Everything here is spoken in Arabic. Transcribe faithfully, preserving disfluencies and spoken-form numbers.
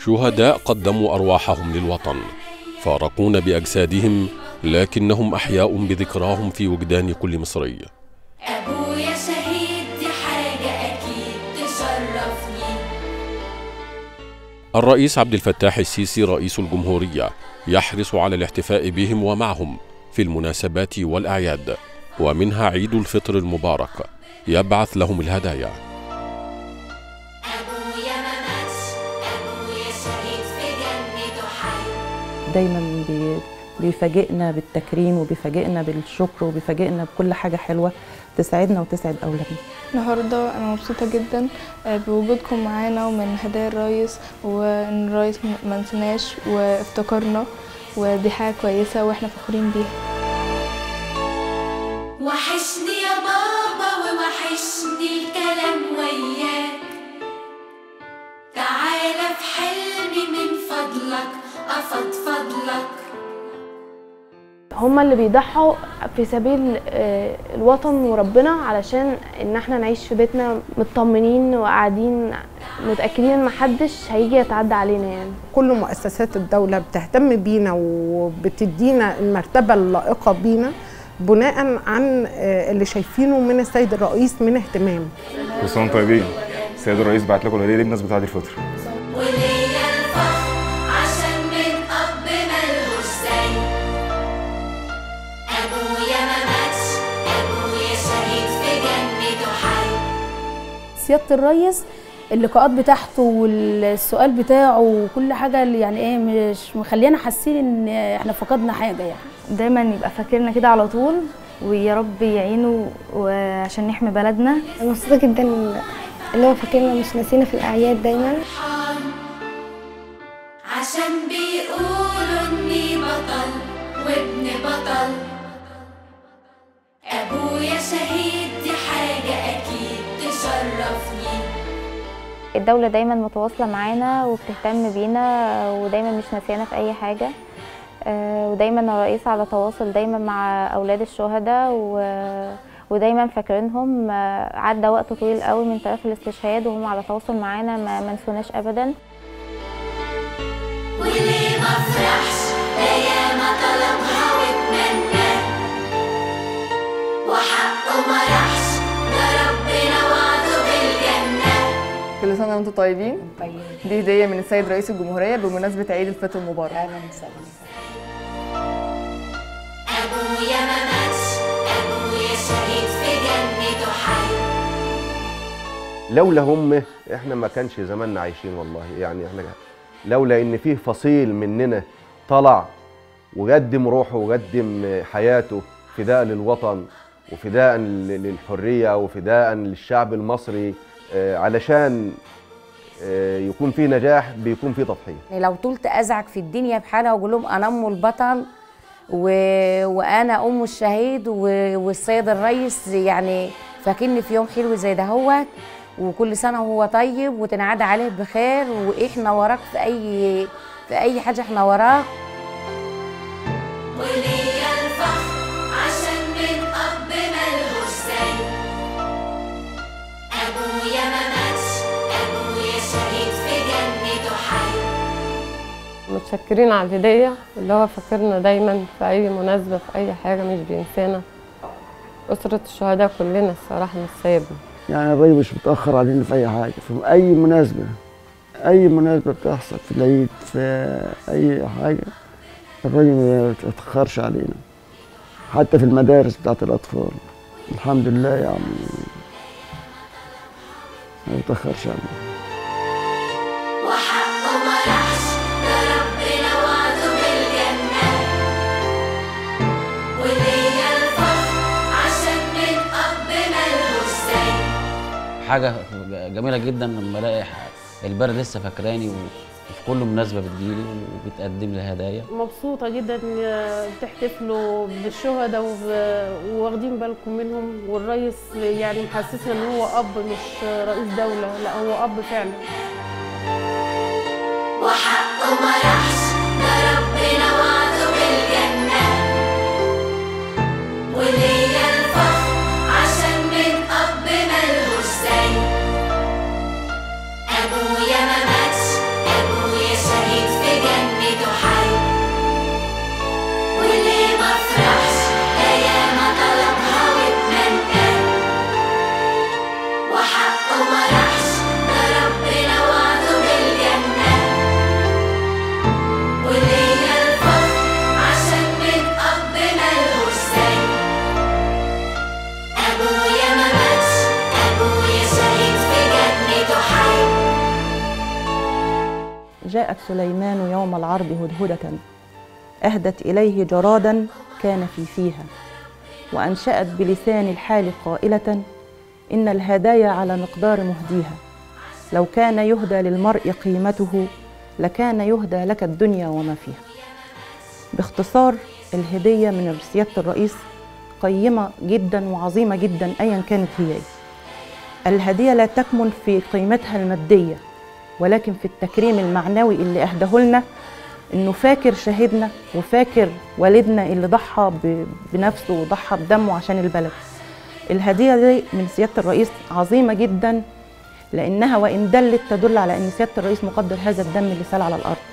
شهداء قدموا أرواحهم للوطن، فارقونا بأجسادهم لكنهم أحياء بذكراهم في وجدان كل مصري. أبويا شهيد دي حاجة أكيد تشرفني. الرئيس عبد الفتاح السيسي رئيس الجمهورية يحرص على الاحتفاء بهم ومعهم في المناسبات والأعياد، ومنها عيد الفطر المبارك يبعث لهم الهدايا. أبويا ما ماتش، أبويا شهيد في جنته حي. دايما بي بيفاجئنا بالتكريم وبيفاجئنا بالشكر وبيفاجئنا بكل حاجة حلوة تسعدنا وتسعد أولادنا. النهارده أنا مبسوطة جدا بوجودكم معانا ومن هدايا الرئيس، وإن الرئيس ما نسناش وافتكرنا، ودي حاجة كويسة وإحنا فخورين بيها. وحشني يا بابا ووحشني الكلام وياك، تعالى في حلمي من فضلك أفضفض لك. هما اللي بيضحوا في سبيل الوطن وربنا علشان ان احنا نعيش في بيتنا مطمنين وقاعدين متأكدين ان محدش هيجي يتعدى علينا. يعني كل مؤسسات الدولة بتهتم بينا وبتدينا المرتبة اللائقة بينا بناء عن اللي شايفينه من السيد الرئيس من اهتمام. كل سنة وانتم طيبين. السيد الرئيس بعت لكم الهدية دي بمناسبة عيد الفطر. سيادة الرئيس اللقاءات بتاعته والسؤال بتاعه وكل حاجة اللي يعني ايه مش مخلينا حاسين ان احنا فقدنا حاجة. يعني دايما يبقى فاكرنا كده على طول، ويا رب يعينه وعشان نحمي بلدنا. مبسوطة جدا اللي هو فاكرنا مش ناسينا في الأعياد دايما، عشان بيقولوا اني بطل وابن بطل. أبويا شهيد دي حاجة أكيد تشرفني. الدولة دايما متواصلة معانا وبتهتم بينا ودايما مش ناسيانا في أي حاجة، ودايما الرئيس على تواصل دايما مع أولاد الشهداء ودايما فاكرينهم. عدى وقت طويل قوي من تاريخ الاستشهاد وهم على تواصل معانا، ما منسوناش أبدا. وليه ما افرحش أيام طلبها واتمنى وحقه ما راحش، ده ربنا وعده بالجنة. كل سنة وانتم طيبين. دي هدية من السيد رئيس الجمهورية بمناسبة عيد الفطر المبارك. أبويا ما ماتش، أبويا شهيد في جنته حي. لولا هم احنا ما كانش زماننا عايشين والله. يعني احنا لولا ان فيه فصيل مننا طلع وقدم روحه وقدم حياته فداء للوطن وفداء للحرية وفداء للشعب المصري، علشان يكون فيه نجاح بيكون فيه تضحية. لو طولت أزعج في الدنيا بحالها وأقول لهم أنا أم البطل و... وأنا أم الشهيد و... والسيد الرئيس يعني فاكرني في يوم حلو زي دهوت، وكل سنة وهو طيب وتنعاد عليه بخير، وإحنا وراك في أي في أي حاجة إحنا وراك. وليا الفخر عشان من أب ملهوش زي. أبويا ما ماتش، أبويا شهيد في جنته حي. متشكرين على الهدية اللي هو فاكرنا دايما في أي مناسبة في أي حاجة، مش بينسانا. أسرة الشهداء كلنا الصراحة مش سايبنا. يعني الراجل مش متأخر علينا في أي حاجة، في أي مناسبة أي مناسبة بتحصل، في العيد في أي حاجة الراجل ما بيتأخرش علينا، حتى في المدارس بتاعت الأطفال الحمد لله يعني ما بيتأخرش علينا. وحقه ما راحش، ده ربنا وعده بالجنة. وليا الفخر عشان من أب ملهوش زي. حاجة جميلة جدا لما الاقي البلد لسه فاكراني وفي كل مناسبة بتجيلي وبتقدم لي هدايا. مبسوطة جدا بتحتفلوا بالشهداء وواخدين بالكم منهم، والرئيس يعني محسسنا ان هو اب مش رئيس دولة، لا هو اب فعلا. وحقه ما راحش، ده ربنا وعده بالجنة. وليا الفخر عشان من أب ملهوش زي. أبويا ما ماتش، أبويا جاءت سليمان يوم العرض هدهدة أهدت إليه جرادا كان في فيها، وأنشأت بلسان الحال قائلة إن الهدايا على مقدار مهديها، لو كان يهدى للمرء قيمته لكان يهدى لك الدنيا وما فيها. باختصار، الهدية من سيادة الرئيس قيمة جدا وعظيمة جدا أيا كانت هي. الهدية لا تكمن في قيمتها المادية، ولكن في التكريم المعنوي اللي أهداه لنا، إنه فاكر شهيدنا وفاكر والدنا اللي ضحى بنفسه وضحى بدمه عشان البلد. الهدية دي من سيادة الرئيس عظيمة جدا، لأنها وإن دلت تدل على أن سيادة الرئيس مقدر هذا الدم اللي سال على الأرض.